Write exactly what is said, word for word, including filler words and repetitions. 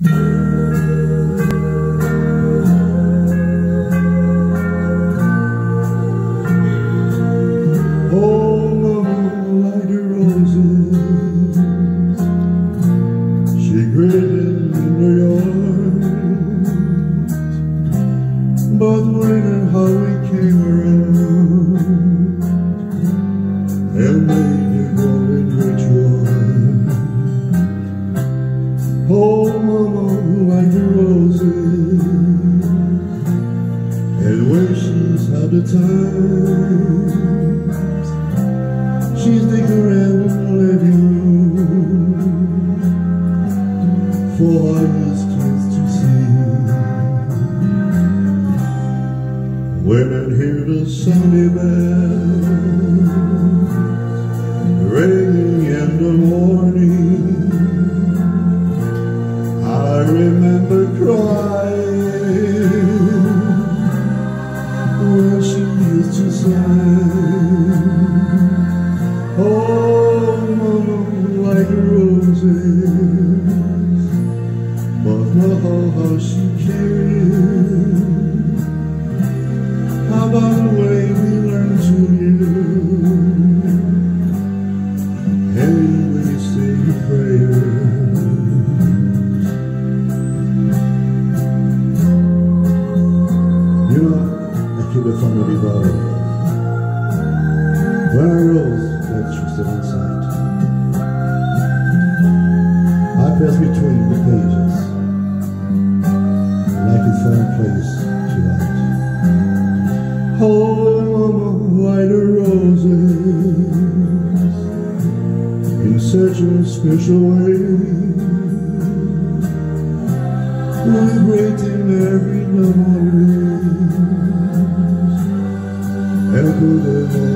But when and how we came around and made the golden ritual, oh mama, like the roses, and when she's had the time, she's the random living room for us kids to see. When I hear the Sunday bells ringing in the morning, I remember crying when she used to sing, oh mama, like roses, but now how she carried. How about the way we learn to live? Hey, when you say your prayers, you know, I keep it from the revolver. When I rose, that she stood inside. I passed between the pages, like a found place to write. Oh, mama, like the roses, in such a special way, vibrating every memory, echo them all.